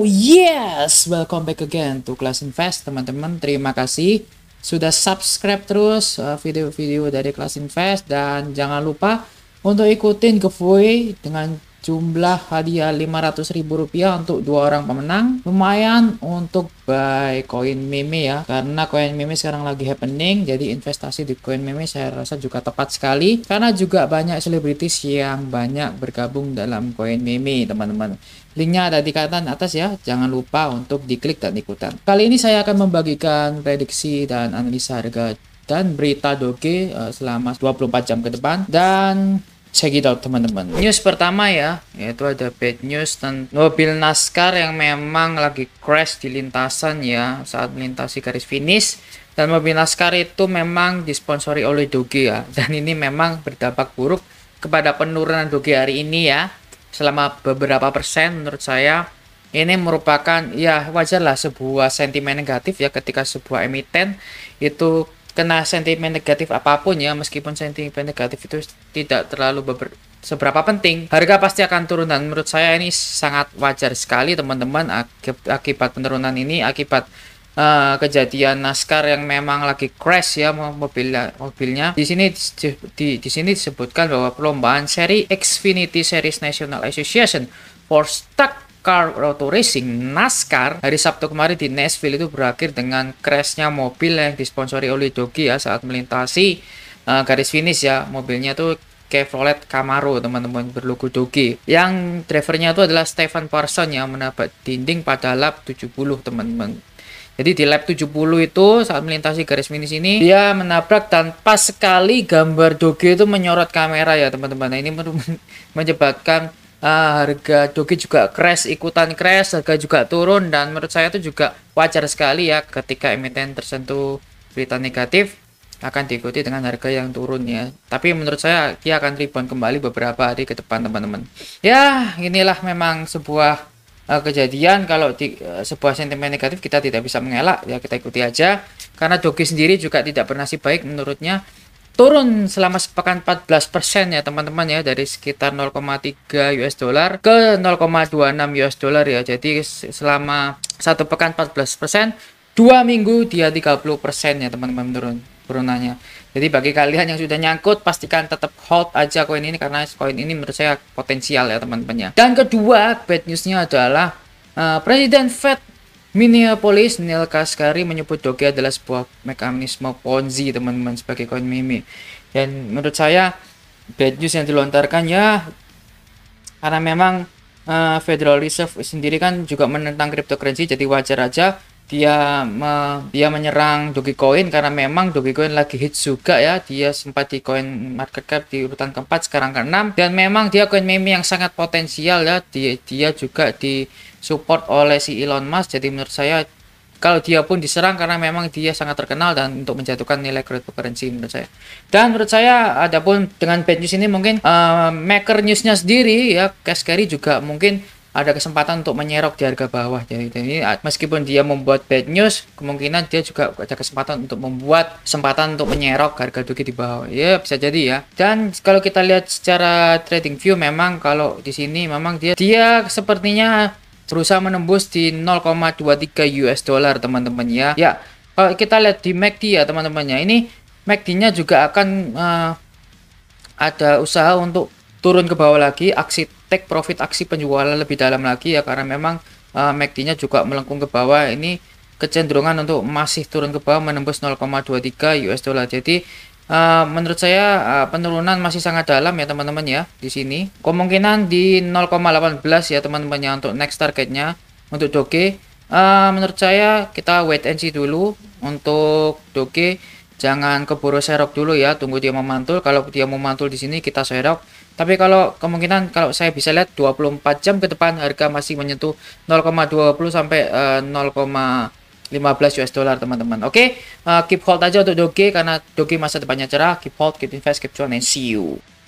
Yes, welcome back again to Class Invest, teman-teman. Terima kasih sudah subscribe terus video-video dari Class Invest, dan jangan lupa untuk ikutin giveaway dengan jumlah hadiah Rp500.000 untuk 2 orang pemenang. Lumayan untuk buy koin meme ya, karena koin meme sekarang lagi happening. Jadi investasi di koin meme saya rasa juga tepat sekali, karena juga banyak selebritis yang banyak bergabung dalam koin meme, teman-teman. Linknya ada di kanan atas ya, jangan lupa untuk diklik dan ikutan. Kali ini saya akan membagikan prediksi dan analisa harga dan berita Doge selama 24 jam ke depan. Dan check it out, teman-teman. News pertama ya, yaitu ada bad news tentang mobil NASCAR yang memang lagi crash di lintasan ya, saat melintasi garis finish. Dan mobil NASCAR itu memang disponsori oleh Doge ya, dan ini memang berdampak buruk kepada penurunan Doge hari ini ya, selama beberapa persen. Menurut saya ini merupakan ya wajar lah sebuah sentimen negatif ya, ketika sebuah emiten itu kena sentimen negatif apapun ya, meskipun sentimen negatif itu tidak terlalu seberapa penting, harga pasti akan turun. Dan menurut saya ini sangat wajar sekali, teman-teman, akibat penurunan ini, akibat kejadian NASCAR yang memang lagi crash ya mobilnya. Di sini disebutkan bahwa perlombaan seri Xfinity Series National Association for Stock Car Auto Racing NASCAR hari Sabtu kemarin di Nashville itu berakhir dengan crashnya mobil yang disponsori oleh Doge ya, saat melintasi garis finish ya. Mobilnya tuh Chevrolet Camaro, teman-teman, berlogo Doge. Yang drivernya itu adalah Stephen Parsons yang menabrak dinding pada lap 70, teman-teman. Jadi di lap 70 itu saat melintasi garis finish ini dia menabrak, dan pas sekali gambar Doge itu menyorot kamera ya, teman-teman. Nah, ini menyebabkan harga Doge juga crash, ikutan crash, harga juga turun. Dan menurut saya itu juga wajar sekali ya, ketika emiten tersentuh berita negatif akan diikuti dengan harga yang turun ya. Tapi menurut saya dia akan rebound kembali beberapa hari ke depan, teman-teman. Ya, inilah memang sebuah kejadian. Kalau di sebuah sentimen negatif kita tidak bisa mengelak ya, kita ikuti aja, karena Doge sendiri juga tidak bernasib baik. Menurutnya turun selama sepekan 14% ya, teman-teman ya, dari sekitar 0,3 US dollar ke 0,26 US dollar ya. Jadi selama satu pekan 14%, 2 minggu dia 30% ya, teman-teman, turunannya. Jadi bagi kalian yang sudah nyangkut, pastikan tetap hold aja koin ini, karena koin ini menurut saya potensial ya, teman-teman ya. Dan kedua, bad newsnya adalah Presiden Fed Minneapolis Neil Kashkari menyebut Doge adalah sebuah mekanisme Ponzi, teman-teman, sebagai koin meme. Dan menurut saya bad news yang dilontarkan ya, karena memang Federal Reserve sendiri kan juga menentang cryptocurrency, jadi wajar aja dia menyerang Dogecoin, karena memang Dogecoin lagi hits juga ya. Dia sempat di coin market cap di urutan keempat, sekarang ke-6, dan memang dia koin meme yang sangat potensial ya. Dia juga disupport oleh si Elon Musk. Jadi menurut saya kalau dia pun diserang, karena memang dia sangat terkenal dan untuk menjatuhkan nilai cryptocurrency menurut saya. Dan menurut saya adapun dengan bad news ini, mungkin maker newsnya sendiri ya, Kashkari juga mungkin ada kesempatan untuk menyerok di harga bawah. Jadi meskipun dia membuat bad news, kemungkinan dia juga ada kesempatan untuk menyerok harga Doge di bawah. Ya, bisa jadi ya. Dan kalau kita lihat secara trading view, memang kalau di sini memang dia sepertinya berusaha menembus di 0,23 US dollar, teman-teman ya. Ya, kalau kita lihat di MACD ya, teman-teman ya, ini MACD-nya juga akan ada usaha untuk turun ke bawah lagi, aksi take profit, aksi penjualan lebih dalam lagi ya, karena memang MACD-nya juga melengkung ke bawah. Ini kecenderungan untuk masih turun ke bawah, menembus 0,23 US dollar. Jadi menurut saya penurunan masih sangat dalam ya, teman-teman ya. Di sini kemungkinan di 0,18 ya, teman-teman ya, untuk next targetnya untuk Doge. Menurut saya kita wait and see dulu untuk Doge. Jangan keburu serok dulu ya, tunggu dia memantul. Kalau dia memantul di sini kita serok. Tapi kalau kemungkinan, kalau saya bisa lihat 24 jam ke depan, harga masih menyentuh 0,20 sampai 0,15 US dollar, teman-teman. Oke, keep hold aja untuk Doge, karena Doge masa depannya cerah. Keep hold, keep invest, keep cuan, and see you.